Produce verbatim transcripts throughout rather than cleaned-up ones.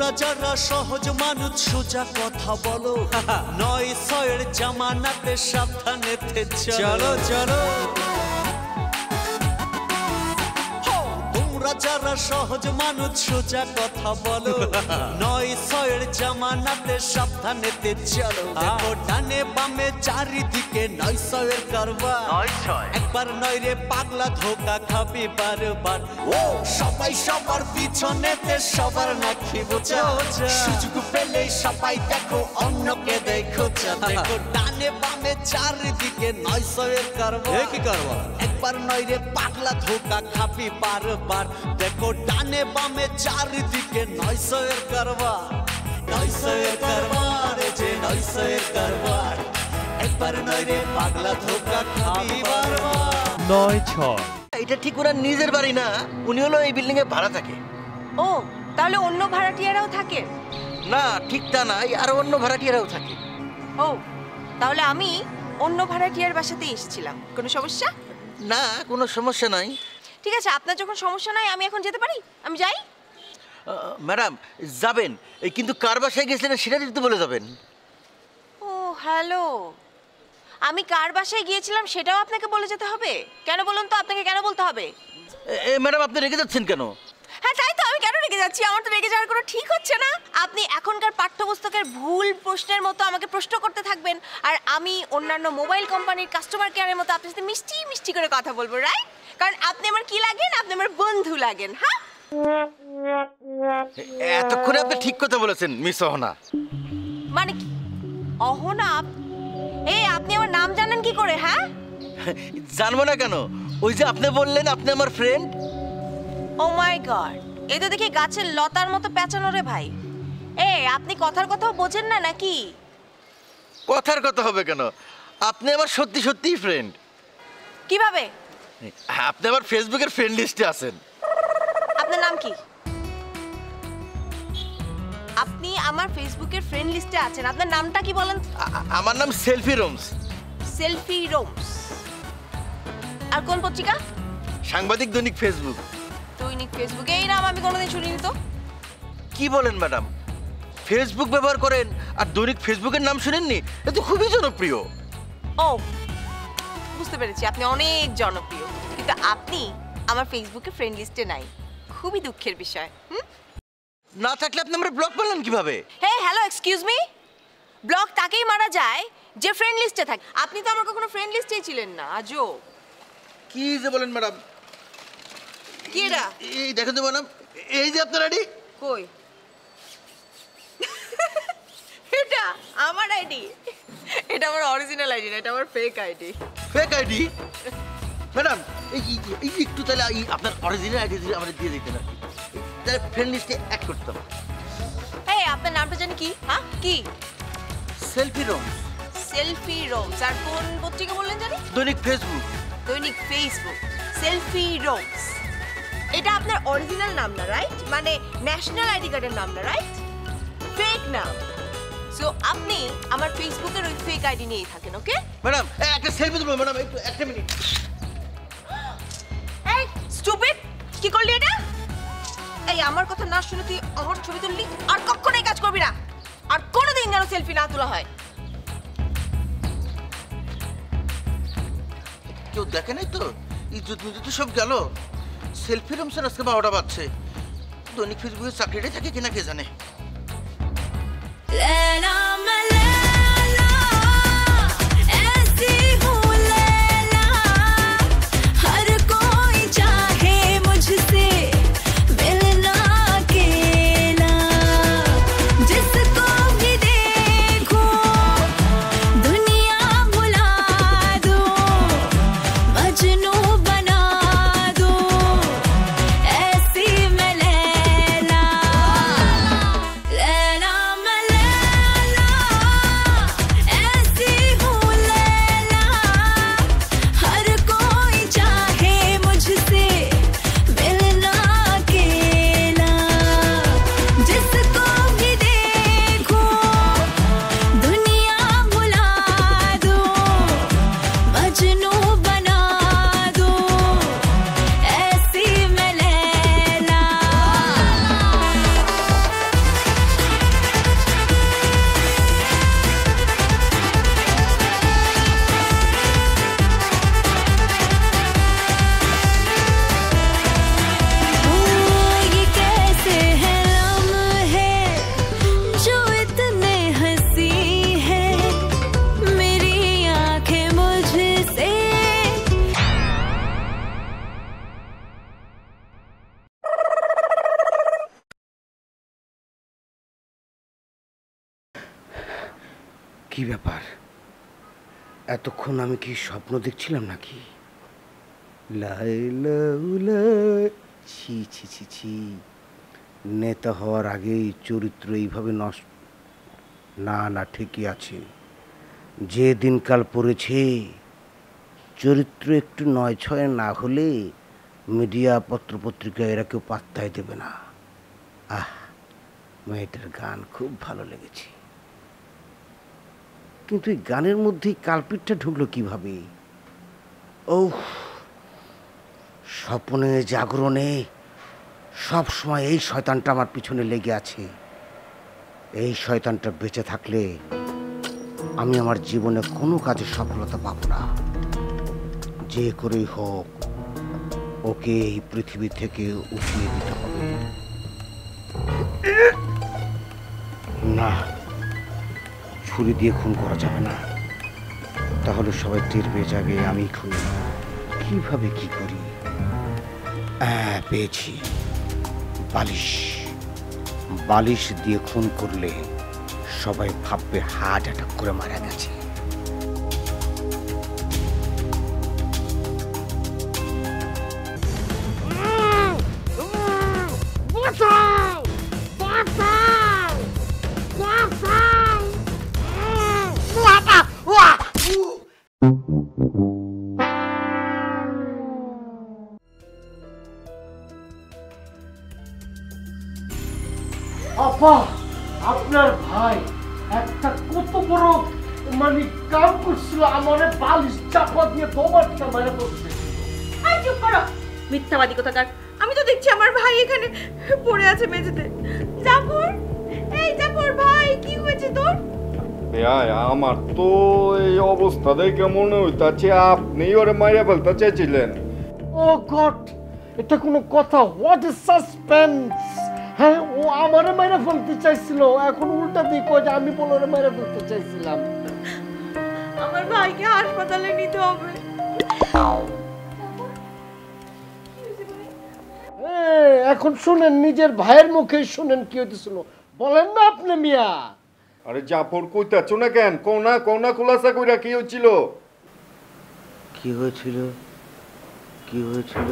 তোমরা যারা সহজ মানুষ সোজা কথা বলো নয় ছয়ের জামানাতে সাবধানে চলো চলো তোমরা যারা সহজ মানুষ সোজা কথা বলো নয় ছয়ের জামানাতে সাবধানে চলো দেখো ডানে বামে চারিদিকে নয় ছয়ের কারবার একবার নয় রে পাগলা ধোকা খাবি বারবার ও সবাই সবার পিছনেতে সবার নাকি বোঝা সুযোগ পেলে সবাই দেখো অন্যকে দেখো দেখো ডানে বামে চারিদিকে নয় ছয়ের কারবার কি কারবার একবার নয় রে পাগলা ধোকা খাবি বারবার দেখো ডানে বামে চারিদিকে নয় ছয়ের কারবার নয় ছয়ের কারবার যে নয় ছয়ের কারবার একবার নয় রে পাগলা ধোকা খাবি বারবার নয় ছয় এটা ঠিক ওরা নিজের বাড়ি না উনি হলো এই বিল্ডিং এ ভাড়া থাকে ও তাহলে অন্য ভাড়াটিয়ারাও থাকে না ঠিক তা না আর অন্য ভাড়াটিয়ারাও থাকে ও তাহলে আমি অন্য ভাড়াটিয়ার বাসাতে এসেছিলাম কোনো সমস্যা না কোনো সমস্যা নাই ঠিক আছে আপনার যখন সমস্যা নাই আমি এখন যেতে পারি আমি যাই ম্যাডাম যাবেন কিন্তু কার বাসায় গেছিলেন সেটা যদি বলে যাবেন ও হ্যালো আমি কার বাসায় গিয়েছিলাম সেটাও আপনাকে বলে যেতে হবে কেন বলুন তো আপনাকে কেন বলতে হবে ম্যাডাম আপনি রেগে যাচ্ছেন কেন হ্যাঁ তাই তো আমি কেন রেগে যাচ্ছি আমার তো রেগে যাওয়ার কোনো ঠিক হচ্ছে না আপনি এখনকার পাঠ্যপুস্তকের ভুল প্রশ্নের মতো আমাকে প্রশ্ন করতে থাকবেন আর আমি অন্যান্য মোবাইল কোম্পানির কাস্টমার কেয়ারের মতো আপনার সাথে মিষ্টি মিষ্টি করে কথা বলবো রাইট কারণ আপনি আমার কি লাগেন আপনি আমার বন্ধু লাগেন হ্যাঁ এতক্ষণে আপনি ঠিক কথা বলেছেন মিস অহনা মানে কি অহনা এই আপনি আমার নাম জানেন কি করে হ্যাঁ জানবো না কেন ওই যে আপনি বললেন আপনি আমার ফ্রেন্ড ও মাই গড এই তো দেখি গাছের লতার মতো পেঁচানো রে ভাই এই আপনি কথার কথাও বোঝেন না নাকি কথার কথা হবে কেন আপনি আমার সত্যি সত্যিই ফ্রেন্ড কিভাবে আপনি আমার ফেসবুকের ফ্রেন্ড লিস্টে আছেন আপনার নাম কি আপনি আমার ফেসবুকের ফ্রেন্ড লিস্টে আছেন আপনার নামটা কি বলেন আমার নাম সেলফি রোমস সেলফি রোমস আর কোন পত্রিকা সাংবাদিক দৈনিক ফেসবুক দৈনিক ফেসবুক এই নাম আমি কোনোদিন শুনিনি তো কি বলেন ম্যাডাম ফেসবুক ব্যবহার করেন আর দৈনিক ফেসবুকের নাম শুনেননি এটা তো খুবই জনপ্রিয় ও বুঝতে পেরেছি আপনি অনেক জনপ্রিয় কিন্তু আপনি আমার ফেসবুকে ফ্রেন্ড লিস্টে নাই খুবই দুঃখের বিষয় হুম না থাকলে আপনি আমার ব্লক করলেন কিভাবে hey hello excuse me block তাকেই মারা যায় যে ফ্রেন্ড লিস্টে থাকে আপনি তো আমার কখনো ফ্রেন্ড লিস্টেই ছিলেন না আজও কি যে বলেন ম্যাডাম কি এটা এই দেখেন তো ম্যাডাম এই যে আপনার আইডি কই এটা আমার আইডি এটা আমার অরিজিনাল আইডি না এটা আমার fake ID fake ID madam এই এই একটু তাহলে আপনার অরিজিনাল আইডি যদি আমাদের দিয়ে দিতেন আর কি তাহলে ফ্রেন্ড লিস্টে অ্যাড করতাম এই আপনার নামটা জানি কি হ্যাঁ কি সেলফি রোমস সেলফি রোমস আর কোন পত্রিকা বললেন জানি দৈনিক ফেসবুক দৈনিক ফেসবুক সেলফি রোমস এটা আপনার অরিজিনাল নাম না রাইট মানে ন্যাশনাল আইডি কার্ডের নাম না রাইট ফেক নাম সো আপনি আমার ফেসবুকের ওই ফেক আইডি নিয়েই থাকেন ওকে ম্যাডাম একটা সেলফি তুলবো ম্যাডাম একটু একটা মিনিট এই স্টুপিড কি করলি এটা এই আমার কথা না শুনে তুই আমার ছবি তুললি আর কখনোই কাজ করবি না আর কোনোদিন যেন সেলফি না তোলা হয় কেউ দেখে নাই তো ইজ্জত মিজ্জত সব গেল সেলফি রুমসের আজকে বারোটা বাজছে দৈনিক ফেসবুকের চাকরিটাই থাকে কিনা কে জানে কি ব্যাপার, এতক্ষণ আমি কি স্বপ্ন দেখছিলাম নাকি? লাইলা উলা, ছি ছি ছি ছি, নেতা হওয়ার আগেই চরিত্র এইভাবে নষ্ট। না না, ঠিকই আছে, যে দিনকাল পড়েছে চরিত্র একটু নয় ছয় না হলে মিডিয়া পত্রপত্রিকা এরা কেউ পাত্তাই দেবে না। আহ, মেয়েটার গান খুব ভালো লেগেছে, কিন্তু এই গানের মধ্যেই কালপিটটা ঢুকলো কিভাবে? ও, স্বপ্নে জাগরণে সব সময় এই শয়তানটা আমার পিছনে লেগে আছে। এই শয়তানটা বেঁচে থাকলে আমি আমার জীবনে কোনো কাজে সফলতা পাবো না। যে করেই হোক ওকে এই পৃথিবী থেকে উঠিয়ে দিতে হবে। না, ছুরি দিয়ে খুন করা যাবে না, তাহলে সবাই টের পেয়ে যাবে আমি খুনি। কিভাবে কি করি? হ্যাঁ, পেয়েছি, বালিশ। বালিশ দিয়ে খুন করলে সবাই ভাববে হার্ট অ্যাটাক করে মারা গেছে। আপা, আপনার ভাই একটা কত বড় মানে কাম করছিল, আমারে বালিশ চাপা দিয়ে দোবারটা মেরে বলছে। আই চুপ করো, মিথ্যাবাদী কোথাকার। আমি তো দেখছি আমার ভাই এখানে পড়ে আছে মেঝেতে। জাফর, এই জাফর ভাই, কি হয়েছে তোর? আমার তো এই অবস্থা দেখে মনে হইতাছে আপনি ওরে মাইরা ফেলতে চাইছিলেন। ও গড, এটা কোনো কথা? What is suspense? হ্যাঁ, ও আমারে মেরে ফেলতে চাইছিল, এখন উল্টা দিয়ে কয় যে আমি বলে ওরে মেরে ফেলতে চাইছিলাম। আমার ভাইকে হাসপাতালে নিতে হবে। এখন শুনেন, নিজের ভাইয়ের মুখে শুনেন কি হইতেছিল, বলেন না আপনি মিয়া। আরে জাফর, কইতাছ না কেন? কোনা কোনা খোলাসা কইরা কি হইছিল? কি হয়েছিল? কি হয়েছিল?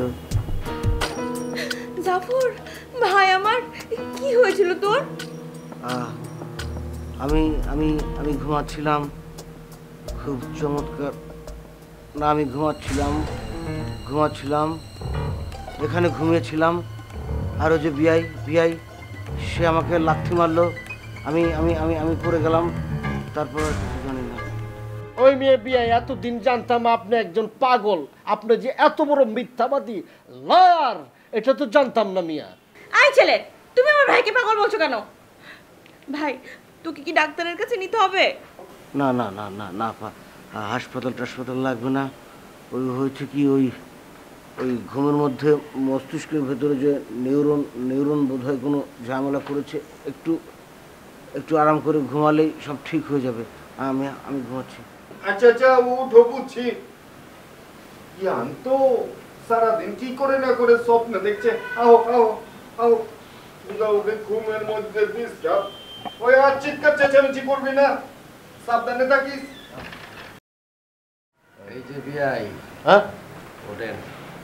জাফর ভাই আমার, কি হয়েছিল তোর? আহ, আমি আমি আমি ঘুমাচ্ছিলাম, খুব চমৎকার। না, আমি ঘুমাচ্ছিলাম ঘুমাচ্ছিলাম এখানে ঘুমিয়েছিলাম, আর ওই যে বিআই বিআই সে আমাকে লাথি মারলো, আমি আমি আমি আমি পড়ে গেলাম, তারপর জানি না। ওই মেয়ে বিয়ে, এতদিন জানতাম আপনি একজন পাগল, আপনি যে এত বড় মিথ্যাবাদী লায়ার এটা তো জানতাম না মিয়া। আই ছেলে, তুমি আমার ভাইকে পাগল বলছো কেন? ভাই, তোকে কি ডাক্তারের কাছে নিতে হবে? না না না না না, হাসপাতাল টাসপাতাল লাগবে না। ওই হয়েছে কি, ওই ওই ঘুমের মধ্যে মস্তিষ্কের ভেতরে যে নিউরন নিউরন বোধহয় কোনো ঝামেলা করেছে, একটু একটু আরাম করে ঘুমালেই সব ঠিক হয়ে যাবে। আমি আমি ঘুমাচ্ছি। আচ্ছা আচ্ছা, উঠো, বুঝছি। ইয়ান তো সারাদিন কি করে না করে স্বপ্ন দেখছে। আও আও আও, ওকে ঘুমের মধ্যে ডিস্টার্ব। ওই আর চিৎকার চেঁচামেচি করবি না, সাবধানে থাকিস। এই যে বিআই, হ্যাঁ ওঠেন।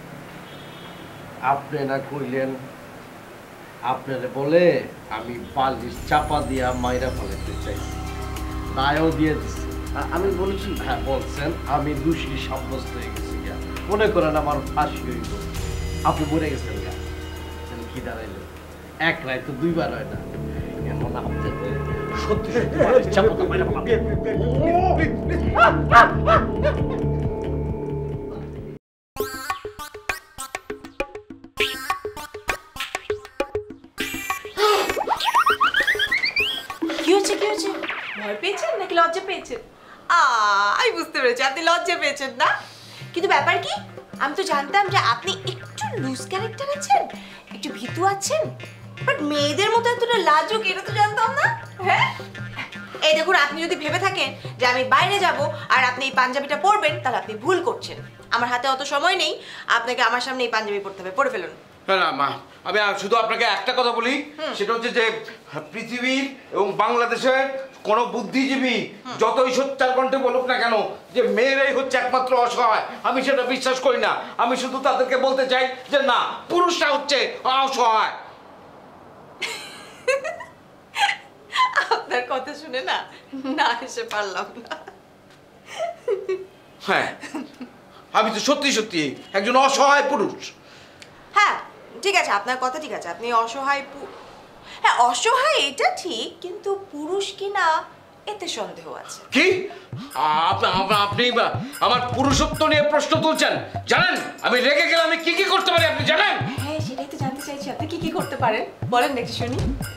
আপনি না কইলেন আপনারে বলে আমি বালিশ চাপা দিয়া মাইরা ফেলতে চাইছি, তাইও দিয়ে দিচ্ছি। আমি বলেছি, হ্যাঁ বলছেন, আমি দোষী সাব্যস্ত হয়ে গেছি। মনে করেন আমার ফাঁসি হইব, আপনি মরে গেছেন। কি দাঁড়াইলো, এক রায় তো দুইবার হয় না। এখন আপনাদের সত্যি সত্যি বালিশ চাপা মাইরা ভয় পেয়েছেন নাকি লজ্জা পেয়েছেন? আমি বুঝতে পেরেছি আপনি লজ্জা পেয়েছেন না, কিন্তু ব্যাপার কি, আমি তো জানতাম যে আপনি একটু লুজ ক্যারেক্টার আছেন, একটু ভীতু আছেন, বাট মেয়েদের মতো এতটা লাজুক এটা তো জানতাম না। হ্যাঁ, এই দেখুন, আপনি যদি ভেবে থাকেন যে আমি বাইরে যাব আর আপনি এই পাঞ্জাবিটা পরবেন, তাহলে আপনি ভুল করছেন। আমার হাতে অত সময় নেই, আপনাকে আমার সামনে এই পাঞ্জাবি পরতে হবে, পরে ফেলুন। না মা, আমি শুধু আপনাকে একটা কথা বলি, সেটা হচ্ছে যে পৃথিবীর এবং বাংলাদেশের কোন বুদ্ধিজীবী যতই সোচ্চার কণ্ঠে বলুক না কেন যে মেয়েরাই হচ্ছে একমাত্র অসহায়, আমি সেটা বিশ্বাস করি না। আমি শুধু তাদেরকে বলতে চাই যে না, পুরুষরা হচ্ছে অসহায়। আপনার কথা শুনে না না হেসে পারলাম না। হ্যাঁ, আমি তো সত্যি সত্যি একজন অসহায় পুরুষ। হ্যাঁ ঠিক আছে, আপনার কথা ঠিক আছে, আপনি অসহায় পু- হ্যাঁ অসহায় এটা ঠিক, কিন্তু পুরুষ কি না এতে সন্দেহ আছে। কি আপ- আপ- আপনি বা- আমার পুরুষত্ব নিয়ে প্রশ্ন তুলছেন? জানেন আমি রেগে গেলে আমি কি কি করতে পারি আপনি জানেন? হ্যাঁ সেটাই তো জানতে চাইছি, আপনি কি কি করতে পারেন বলেন নাকি শুনি।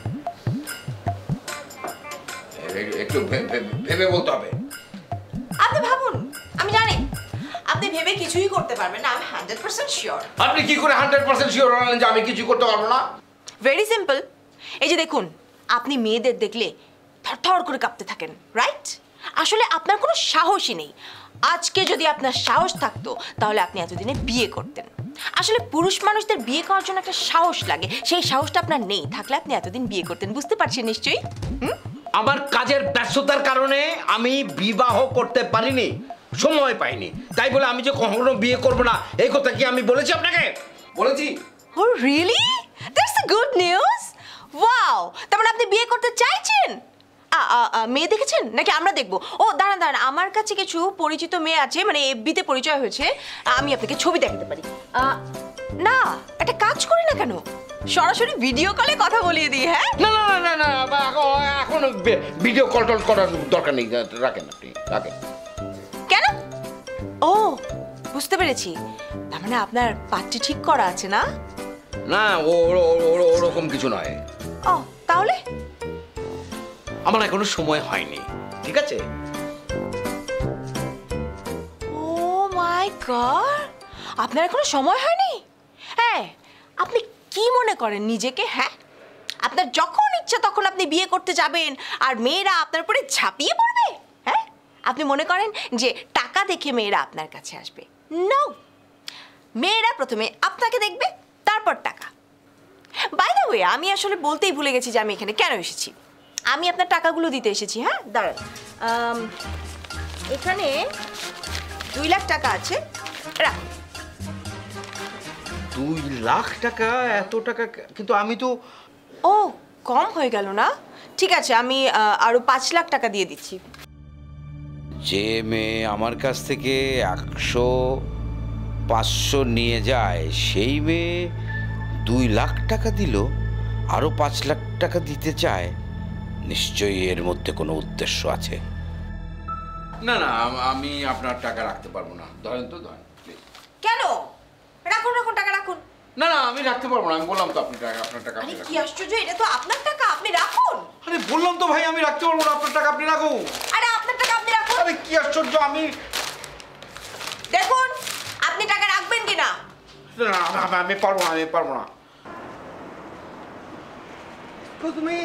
এ- একটু ভে- ভে- ভেবে বলতে হবে। আপনি ভাবুন, আমি জানি আপনি ভেবে কিছুই করতে পারবেন না, আমি হান্ড্রেড পার্সেন্ট শিওর। আপনি কি করে হান্ড্রেড পার্সেন্ট শিওর হলেন যে আমি কিছু করতে পারবো না? ভেরি সিম্পল, এই যে দেখুন আপনি মেয়েদের দেখলে থরথর করে কাঁপতে থাকেন, রাইট? আসলে আপনার কোনো সাহসই নেই। আজকে যদি আপনার সাহস থাকতো তাহলে আপনি এতদিনে বিয়ে করতেন। আসলে পুরুষ মানুষদের বিয়ে করার জন্য একটা সাহস লাগে, সেই সাহসটা আপনার নেই, থাকলে আপনি এতদিন বিয়ে করতেন। বুঝতে পারছেন নিশ্চয়ই? হুম? আমার কাজের ব্যস্ততার কারণে আমি বিবাহ করতে পারিনি, সময় পাইনি, তাই বলে আমি যে কখনো বিয়ে করব না এই কথা কি আমি বলেছি আপনাকে? বলেছি? Oh really? That's a good news. Wow! তার মানে আপনি বিয়ে করতে চাইছেন? আ, আ, আ, মেয়ে দেখেছেন নাকি আমরা দেখবো? ও দাঁড়ান দাঁড়ান, আমার কাছে কিছু পরিচিত মেয়ে আছে, মানে এফবিতে পরিচয় হয়েছে, আমি আপনাকে ছবি দেখাতে পারি। আ, না একটা কাজ করি না কেন, সরাসরি ভিডিও কলে কথা বলিয়ে দিই। হ্যাঁ না না না না না বা- এখন- এখন বে- ভিডিও কল টল করার দরকার নেই, রাখেন আপনি রাখেন। কেন? ও বুঝতে পেরেছি, তার মানে আপনার পাত্রী ঠিক করা আছে না? না ও- ও- ও- ওরকম কিছু নয়। ও তাহলে আমার এখনো সময় হয়নি, ঠিক আছে? ও মাই গড, আপনার এখনো সময় হয়নি? হ্যাঁ, আপনি কি মনে করেন নিজেকে? হ্যাঁ, আপনার যখন ইচ্ছা তখন আপনি বিয়ে করতে যাবেন আর মেয়েরা আপনার উপরে ঝাঁপিয়ে পড়বে? হ্যাঁ, আপনি মনে করেন যে টাকা দেখে মেয়েরা আপনার কাছে আসবে? নো, মেয়েরা প্রথমে আপনাকে দেখবে, তারপর টাকা। বাই দ্য ওয়ে, আমি আসলে বলতেই ভুলে গেছি যে আমি এখানে কেন এসেছি। আমি আপনার টাকাগুলো দিতে এসেছি। হ্যাঁ দাঁড়ান, আম, এখানে দুই লাখ টাকা আছে, রাখুন। দুই লাখ টাকা? এত টাকা? কিন্তু আমি তো। ও কম হয়ে গেল না? ঠিক আছে, আমি আহ, আরো পাঁচ লাখ টাকা দিয়ে দিচ্ছি। যে মেয়ে আমার কাছ থেকে একশো পাঁচশো নিয়ে যায় সেই মেয়ে দুই লাখ টাকা দিল, আরো পাঁচ লাখ টাকা দিতে চায়, নিশ্চয়ই এর মধ্যে কোনো উদ্দেশ্য আছে। না না আম- আমি আপনার টাকা রাখতে পারবো না, ধরেন তো ধরেন please। কেন? রাখুন রাখুন, টাকা রাখুন। না না আমি রাখতে পারবো না, আমি বললাম তো আপনি টাকা, আপনার টাকা আপনি আরে রাখুন। কি আশ্চর্য, এটা তো আপনার টাকা, আপনি রাখুন। আরে বললাম তো ভাই আমি রাখতে পারবো না, আপনার টাকা আপনি রাখুন। আরে আপনার টাকা আপনি রাখুন। আরে কি আশ্চর্য, আমি দেখুন আপনি টাকা রাখবেন কিনা। না, না, আমি- আমি পারবো না, আমি পারবো না। তুমি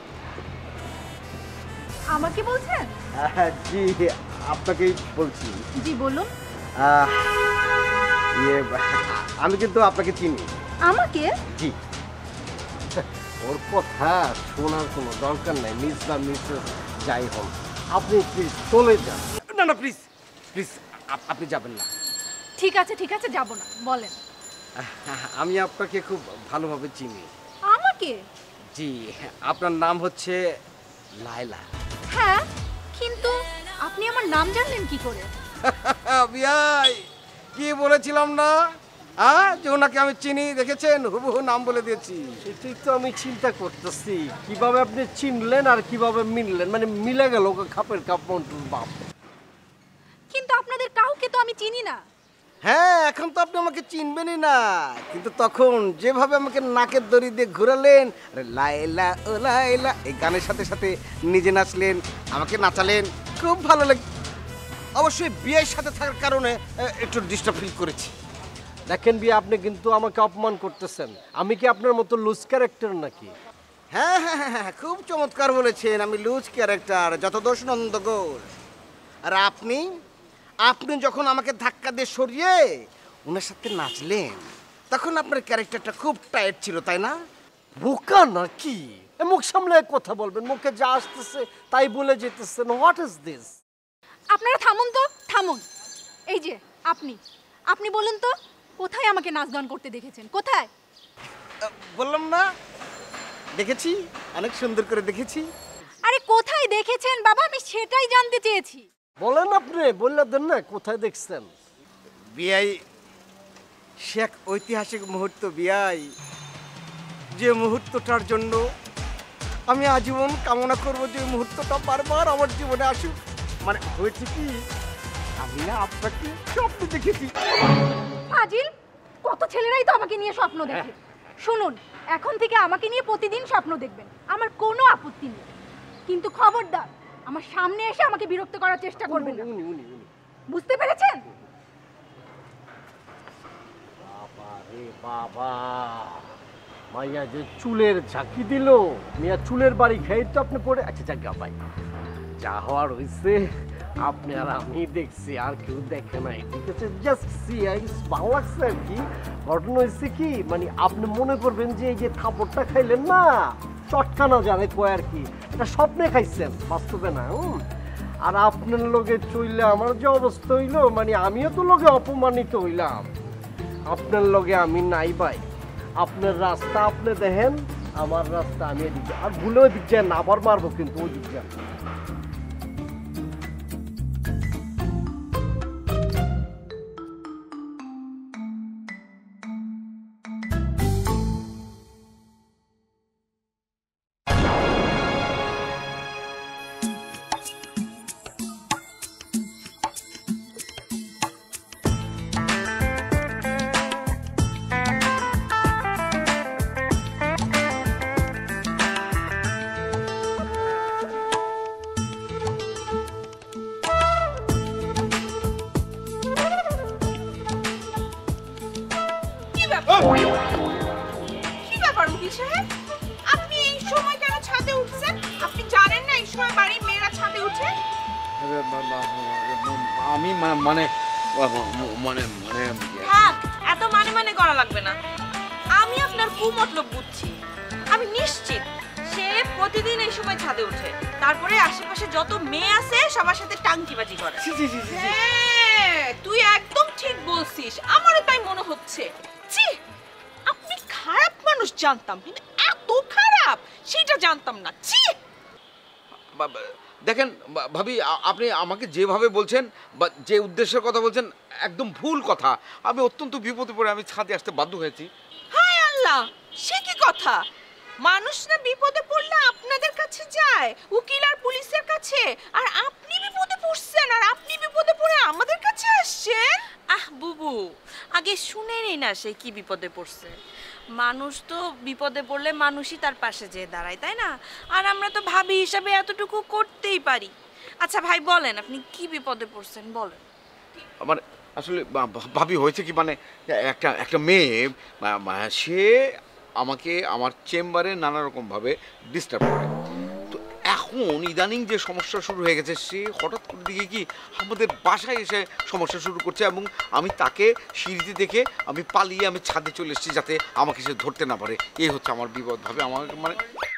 আমাকে বলছেন? জি আপনাকেই বলছি। জি বলুন। আহ, ইয়ে আমি কিন্তু আপনাকে চিনি। আমাকে? জি। ওর কথা শোনার কোনো দরকার নাই, মিস বা মিসেস যাই হোক, আপনি প্লিজ চলে যান। না না প্লিজ প্লিজ আপনি যাবেন না। ঠিক আছে ঠিক আছে, যাব না, বলেন। আমি আপনাকে খুব ভালোভাবে চিনি। আমাকে? জি, আপনার নাম হচ্ছে লায়লা। হ্যাঁ, কিন্তু আপনি আমার নাম জানলেন কি করে? বিয়াই কি বলেছিলাম না, হ্যাঁ, যে ওনাকে আমি চিনি, দেখেছেন হুবহু নাম বলে দিয়েছি। সেটাই তো আমি চিন্তা করতেছি, কিভাবে আপনি চিনলেন আর কিভাবে মিললেন, মানে মিলে গেল খাপের কাপ মন্টুর বাপ। কিন্তু আপনাদের কাউকে তো আমি চিনি না। হ্যাঁ, এখন তো আপনি আমাকে চিনবেনই না, কিন্তু তখন যেভাবে আমাকে নাকের দড়ি দিয়ে ঘুরালেন, আরে লায়লা ও লায়লা এই গানের সাথে সাথে নিজে নাচলেন, আমাকে নাচালেন, খুব ভালো লাগে। অবশ্যই বিয়ের সাথে থাকার কারণে আহ, একটু ডিস্টার্ব ফিল করেছি। দেখেন বিয়ে, আপনি কিন্তু আমাকে অপমান করতেছেন। আমি কি আপনার মতো লুজ ক্যারেক্টার নাকি? হ্যাঁ হ্যাঁ হ্যাঁ হ্যাঁ, খুব চমৎকার বলেছেন, আমি লুজ ক্যারেক্টার, যত দোষ নন্দ ঘোষ। আর আপনি আপনি যখন আমাকে ধাক্কা দিয়ে সরিয়ে ওনার সাথে নাচলেন, তখন আপনার ক্যারেক্টারটা খুব টাইট ছিল, তাই না? বোকা নাকি? মুখ সামলে কথা বলবেন, মুখে যা আসতেছে তাই বলে যেতেছেন। What is this? আপনারা থামুন তো, থামুন। এই যে আপনি আপনি বলুন তো, কোথায় আমাকে নাচ গান করতে দেখেছেন? কোথায়? বললাম না, দেখেছি, অনেক সুন্দর করে দেখেছি। আরে কোথায় দেখেছেন বাবা, আমি সেটাই জানতে চেয়েছি। বলেন আপনি, বললে দেন না কোথায় দেখছেন। বিয়াই, সে এক ঐতিহাসিক মুহূর্ত বিয়াই, যে মুহূর্তটার জন্য আমি আজীবন কামনা করব যে মুহূর্তটা বারবার আমার জীবনে আসুক। মানে হয়েছে কি, আমি না আপনাকে স্বপ্ন দেখেছি। ফাজিল, কত ছেলেরাই তো আমাকে নিয়ে স্বপ্ন দেখে। শুনুন, এখন থেকে আমাকে নিয়ে প্রতিদিন স্বপ্ন দেখবেন, আমার কোনো আপত্তি নেই, কিন্তু খবরদার আমার সামনে এসে আমাকে বিরক্ত করার চেষ্টা করবেন না, বুঝতে পেরেছেন? বাবা রে বাবা, মাইয়া যে চুলের ঝাঁকি দিল, মিয়া চুলের বাড়ি খেয়ে তো আপনি পড়ে। আচ্ছা জায়গা ভাই, যা হওয়ার হয়েছে আপনি আর আমি দেখছি, আর কেউ দেখে নাই, ঠিক আছে? জাস্ট সি আই, ভালো লাগছে আর কি। ঘটনা হয়েছে কি, মানে আপনি মনে করবেন যে এই যে থাপড়টা খাইলেন না, চটকানা জানে কয় আর কি, এটা স্বপ্নে খাইছেন, বাস্তবে না। হুম আর আপনার লোকে চইলে আমার যে অবস্থা হইলো, মানে আমিও তো লোকে অপমানিত হইলাম, আপনার লগে আমি নাই ভাই। আপনার রাস্তা আপনি দেখেন, আমার রাস্তা আমি এদিকে, আর ভুলেও দিক যায় না, আবার মারবো কিন্তু ওই দিক যায়। কি ব্যাপার উকিল সাহেব, আপনি এই সময় কেন ছাদে উঠছেন? আপনি জানেন না এই সময় বাড়ির মেয়েরা ছাদে উঠে? আমি মা- মানে মানে মানে থাক, এত মানে মানে করা লাগবে না। আমি আপনার কুমতলব বুঝছি। আমি নিশ্চিত সে প্রতিদিন এই সময় ছাদে উঠে, তারপরে আশেপাশে যত মেয়ে আছে সবার সাথে টাঙ্কিবাজি করে। হ্যাঁ, তুই একদম ঠিক বলছিস, আমারও তাই মনে হচ্ছে। ছি, আপনি খারাপ মানুষ জানতাম, কিন্তু এত খারাপ সেটা জানতাম না। ছি। দেখেন বা- ভাবি, আ- আপনি আমাকে যেভাবে বলছেন বা যে উদ্দেশ্যের কথা বলছেন একদম ভুল কথা। আমি অত্যন্ত বিপদে পড়ে আমি ছাদে আসতে বাধ্য হয়েছি। হায় আল্লাহ, সে কি কথা? মানুষ না বিপদে পড়লে আপনাদের কাছে যায়, উকিল আর পুলিশের কাছে, আর আপনি বিপদে পড়ছেন আর আপনি বিপদে পড়ে আমাদের কাছে আসছেন। আহ বুবু, আগে শুনে নেই না সে কি বিপদে পড়ছে। মানুষ তো বিপদে পড়লে মানুষই তার পাশে যেয়ে দাঁড়ায়, তাই না? আর আমরা তো ভাবি হিসাবে এতটুকু করতেই পারি। আচ্ছা ভাই বলেন, আপনি কি বিপদে পড়ছেন বলেন। আমার আসলে বা- বা- ভাবি হয়েছে কি, মানে একটা একটা মেয়ে মা- মা- সে আমাকে আমার চেম্বারে নানা রকমভাবে ডিস্টার্ব করে। তো এখন ইদানিং যে সমস্যা শুরু হয়ে গেছে, সে হঠাৎ করে দিকে কি আমাদের বাসায় এসে সমস্যা শুরু করছে, এবং আমি তাকে সিঁড়িতে দেখে আমি পালিয়ে আমি ছাদে চলে এসেছি যাতে আমাকে সে ধরতে না পারে। এই হচ্ছে আমার বিপদ। ভাবে আমার মানে